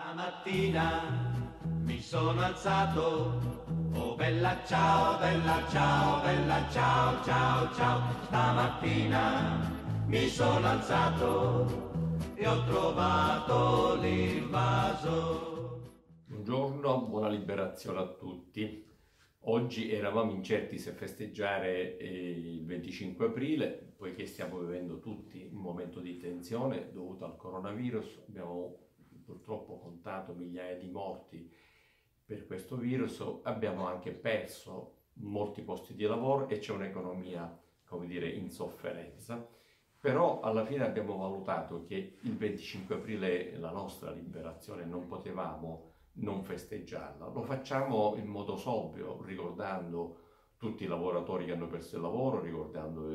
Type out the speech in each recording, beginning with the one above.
Stamattina mi sono alzato, oh bella ciao, bella ciao, bella ciao, ciao, ciao. Stamattina mi sono alzato e ho trovato l'invaso. Buongiorno, buona liberazione a tutti. Oggi eravamo incerti se festeggiare il 25 aprile, poiché stiamo vivendo tutti un momento di tensione dovuto al coronavirus. Abbiamo purtroppo contato migliaia di morti per questo virus, abbiamo anche perso molti posti di lavoro e c'è un'economia, come dire, in sofferenza. Però alla fine abbiamo valutato che il 25 aprile è la nostra liberazione, non potevamo non festeggiarla. Lo facciamo in modo sobrio, ricordando tutti i lavoratori che hanno perso il lavoro, ricordando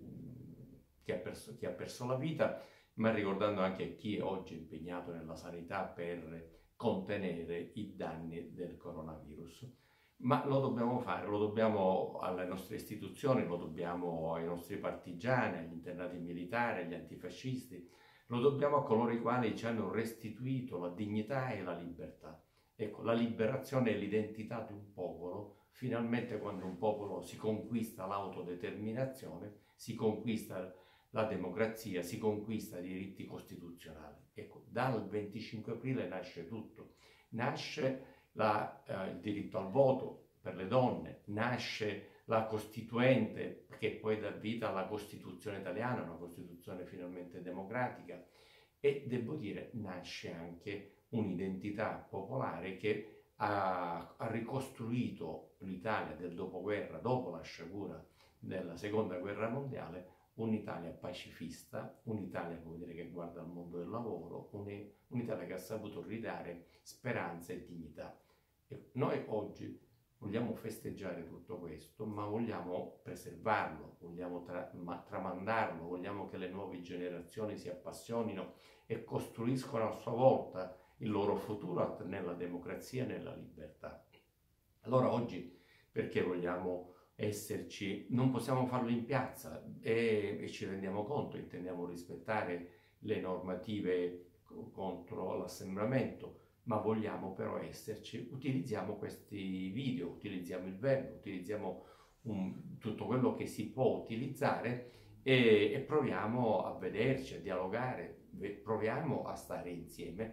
chi ha perso la vita, ma ricordando anche chi oggi è impegnato nella sanità per contenere i danni del coronavirus. Ma lo dobbiamo fare, lo dobbiamo alle nostre istituzioni, lo dobbiamo ai nostri partigiani, agli internati militari, agli antifascisti, lo dobbiamo a coloro i quali ci hanno restituito la dignità e la libertà. Ecco, la liberazione è l'identità di un popolo. Finalmente, quando un popolo si conquista l'autodeterminazione, si conquista la democrazia, si conquista i diritti costituzionali. Ecco, dal 25 aprile nasce tutto. Nasce il diritto al voto per le donne, nasce la Costituente che poi dà vita alla Costituzione italiana, una Costituzione finalmente democratica, e devo dire nasce anche un'identità popolare che ha ricostruito l'Italia del dopoguerra, dopo la sciagura della seconda guerra mondiale, un'Italia pacifista, un'Italia, come dire, che guarda al mondo del lavoro, un'Italia che ha saputo ridare speranza e dignità. E noi oggi vogliamo festeggiare tutto questo, ma vogliamo preservarlo, vogliamo tramandarlo, vogliamo che le nuove generazioni si appassionino e costruiscono a sua volta il loro futuro nella democrazia e nella libertà. Allora oggi perché vogliamo esserci? Non possiamo farlo in piazza e ci rendiamo conto, intendiamo rispettare le normative contro l'assembramento, ma vogliamo però esserci. Utilizziamo questi video, utilizziamo il web, utilizziamo tutto quello che si può utilizzare e proviamo a vederci, a dialogare, proviamo a stare insieme.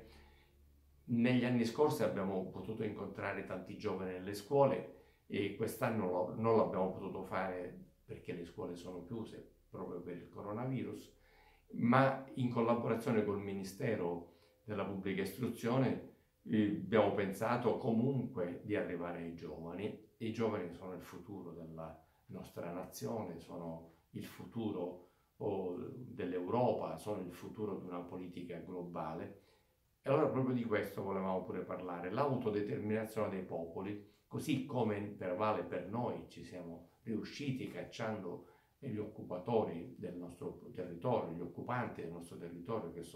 Negli anni scorsi abbiamo potuto incontrare tanti giovani nelle scuole e quest'anno non l'abbiamo potuto fare perché le scuole sono chiuse proprio per il coronavirus, ma in collaborazione col Ministero della Pubblica Istruzione abbiamo pensato comunque di arrivare ai giovani. I giovani sono il futuro della nostra nazione, sono il futuro dell'Europa, sono il futuro di una politica globale. E allora proprio di questo volevamo pure parlare, l'autodeterminazione dei popoli, così come vale per noi, ci siamo riusciti cacciando gli occupatori del nostro territorio, gli occupanti del nostro territorio che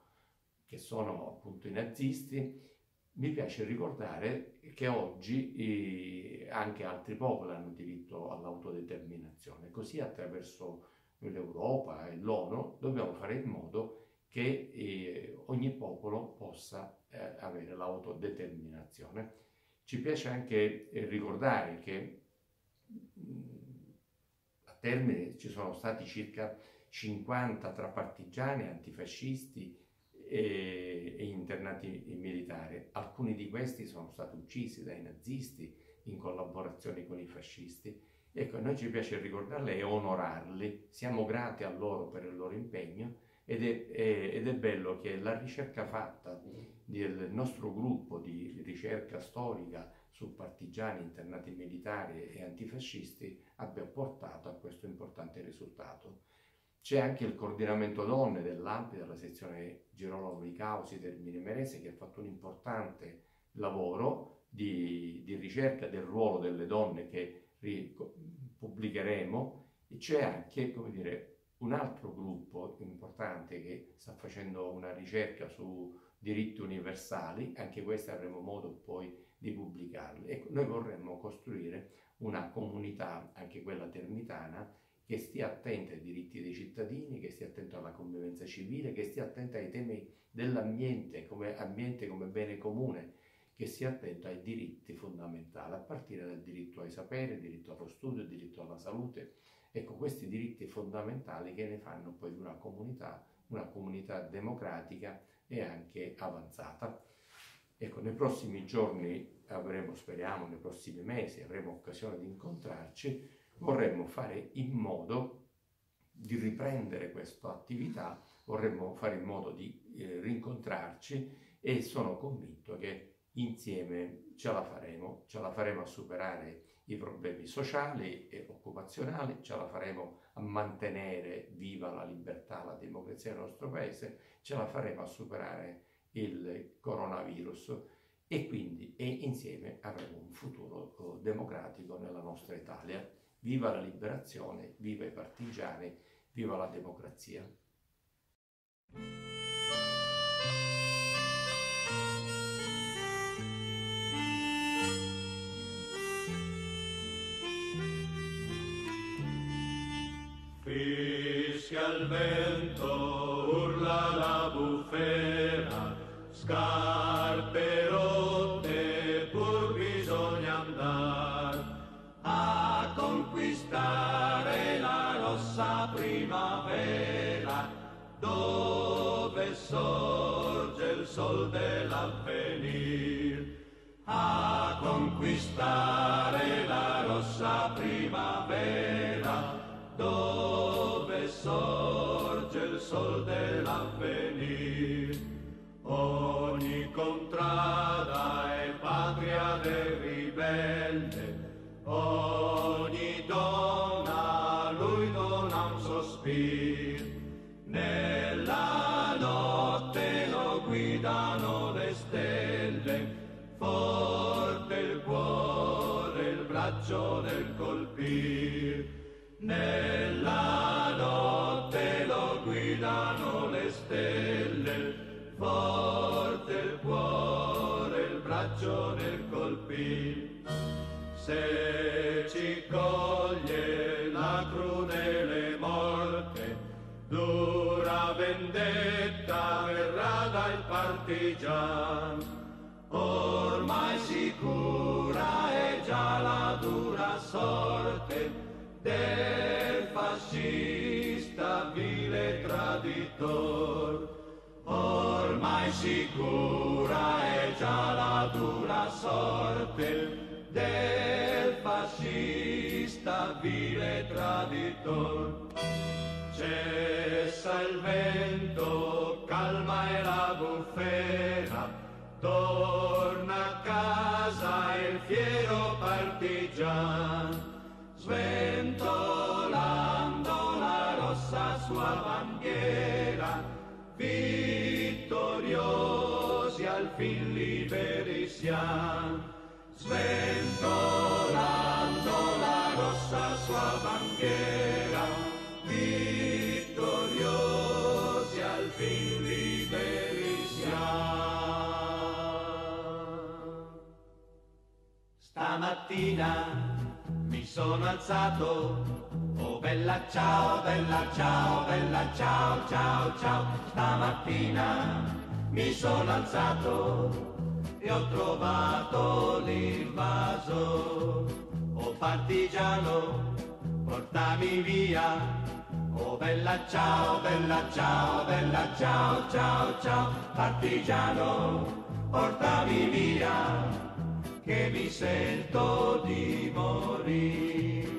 sono appunto i nazisti. Mi piace ricordare che oggi anche altri popoli hanno diritto all'autodeterminazione, così attraverso l'Europa e l'ONU dobbiamo fare in modo che ogni popolo possa avere l'autodeterminazione. Ci piace anche ricordare che a Termini ci sono stati circa 50 tra partigiani, antifascisti e internati militari. Alcuni di questi sono stati uccisi dai nazisti in collaborazione con i fascisti. Ecco, a noi ci piace ricordarli e onorarli, siamo grati a loro per il loro impegno ed è bello che la ricerca fatta del nostro gruppo di ricerca storica su partigiani, internati militari e antifascisti abbia portato a questo importante risultato. C'è anche il coordinamento donne dell'ANPI, della sezione Girolamo di Causi Termini Imerese, che ha fatto un importante lavoro di ricerca del ruolo delle donne che pubblicheremo, e c'è anche, come dire, un altro gruppo importante che sta facendo una ricerca su diritti universali, anche questi avremo modo poi di pubblicarli. E noi vorremmo costruire una comunità, anche quella termitana, che stia attenta ai diritti dei cittadini, che stia attento alla convivenza civile, che stia attenta ai temi dell'ambiente come bene comune, che sia attento ai diritti fondamentali, a partire dal diritto ai saperi, il diritto allo studio, il diritto alla salute. Ecco, questi diritti fondamentali che ne fanno poi una comunità democratica e anche avanzata. Ecco, nei prossimi giorni speriamo, nei prossimi mesi avremo occasione di incontrarci, vorremmo fare in modo di riprendere questa attività, vorremmo fare in modo di rincontrarci e sono convinto che insieme ce la faremo a superare i problemi sociali e occupazionali, ce la faremo a mantenere viva la libertà, la democrazia nel nostro paese, ce la faremo a superare il coronavirus e insieme avremo un futuro democratico nella nostra Italia. Viva la liberazione, viva i partigiani, viva la democrazia. Fischia il vento, urla la bufera, scarpe rotte, pur bisogna andare a conquistare la rossa primavera, dove sorge il sol dell'avvenir. A conquistare la rossa primavera, dove sorge il sol dell'avvenir. Ogni contrada è patria del ribelle, ogni donna a lui dona un sospir. Nella notte lo guidano le stelle, forte il cuore, il braccio nel colpir. Nella notte lo guidano le stelle, forte il cuore, il braccio nel colpir. Se ci coglie la crudele morte, dura vendetta verrà dal partigian. Ormai sicura è già la dura sorte del fascista vile traditor. Ormai sicura è già la dura sorte del fascista vile traditor. Cessa il vento, calma è la bufera, torna a casa il fiero partigian. Sventolando la rossa sua bandiera, vittoriosi al fin liberi siam. Sventolando la rossa sua bandiera, vittoriosi al fin liberi siam. Stamattina mi sono alzato, oh bella ciao, bella ciao, bella ciao, ciao, ciao. Stamattina mi sono alzato e ho trovato l'invaso. Oh partigiano, portami via, oh bella ciao, bella ciao, bella ciao, ciao, ciao. Partigiano, portami via, che mi sento di morire.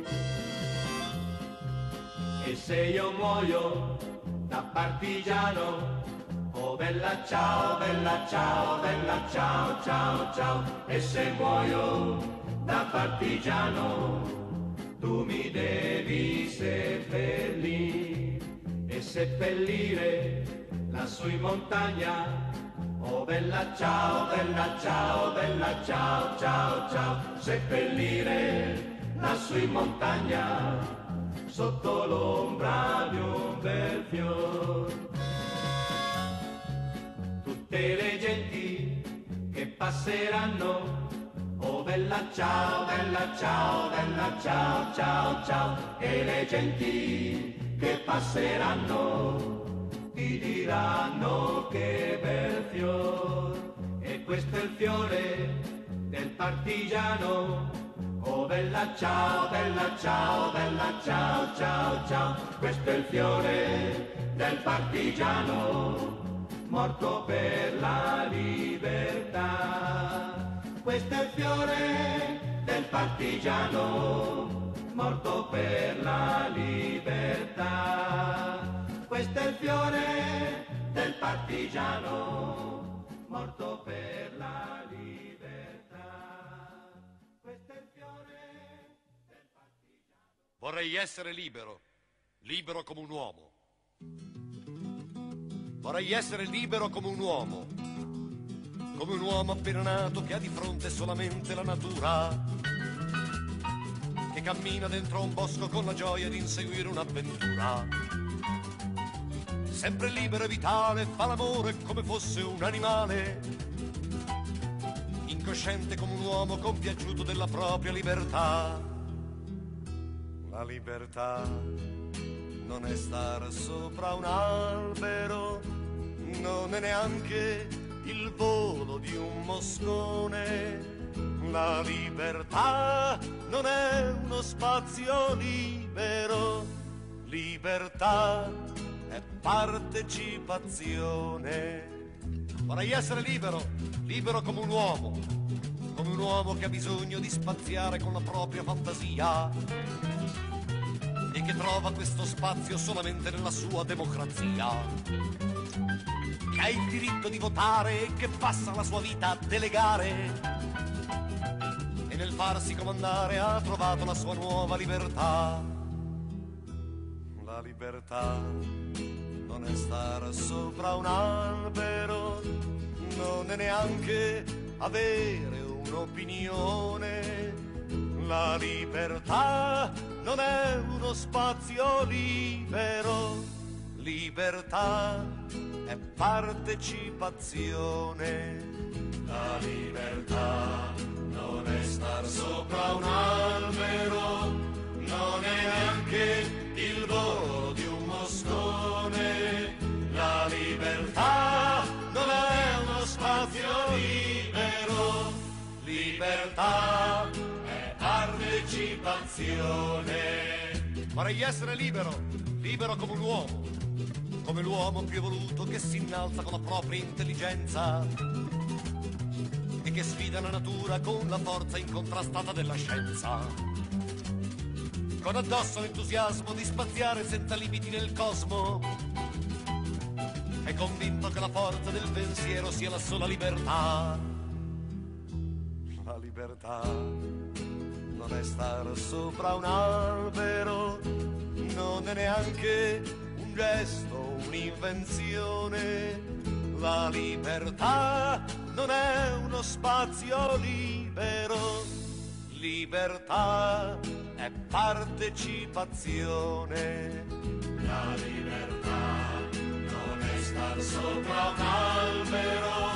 E se io muoio da partigiano, oh bella ciao, bella ciao, bella ciao, ciao, ciao. E se muoio da partigiano, tu mi devi seppellire e seppellire lassù in montagna. Oh bella ciao, bella ciao, bella ciao, ciao, ciao. Seppellire lassù in montagna, sotto l'ombra di un bel fior. Tutte le genti che passeranno, oh bella ciao, bella ciao, bella ciao, ciao, ciao. E le genti che passeranno ti diranno che bel fior. E questo è il fiore del partigiano. Oh bella ciao, bella ciao, bella ciao, ciao, ciao. Questo è il fiore del partigiano, morto per la libertà. Questo è il fiore del partigiano, morto per la libertà. Questo è il fiore del partigiano, morto per la libertà. Questo è il fiore del partigiano. Vorrei essere libero, libero come un uomo. Vorrei essere libero come un uomo appena nato che ha di fronte solamente la natura, che cammina dentro un bosco con la gioia di inseguire un'avventura. Sempre libero e vitale, fa l'amore come fosse un animale, incosciente come un uomo compiaciuto della propria libertà. La libertà non è star sopra un albero, non è neanche il volo di un moscone. La libertà non è uno spazio libero, libertà è partecipazione. Vorrei essere libero, libero come un uomo che ha bisogno di spaziare con la propria fantasia e che trova questo spazio solamente nella sua democrazia, che ha il diritto di votare e che passa la sua vita a delegare, e nel farsi comandare ha trovato la sua nuova libertà. La libertà non è stare sopra un albero, non è neanche avere un'opinione. La libertà non è uno spazio libero, libertà è partecipazione. La libertà non è star sopra un albero, non è neanche il volo di un moscone. La libertà non è uno spazio libero, libertà è partecipazione. Vorrei essere libero, libero come l'uomo più evoluto che si innalza con la propria intelligenza e che sfida la natura con la forza incontrastata della scienza, con addosso l'entusiasmo di spaziare senza limiti nel cosmo, è convinto che la forza del pensiero sia la sola libertà. La libertà non è stare sopra un albero, non è neanche un gesto, un'invenzione. La libertà non è uno spazio libero, libertà è partecipazione. La libertà non è star sopra un albero,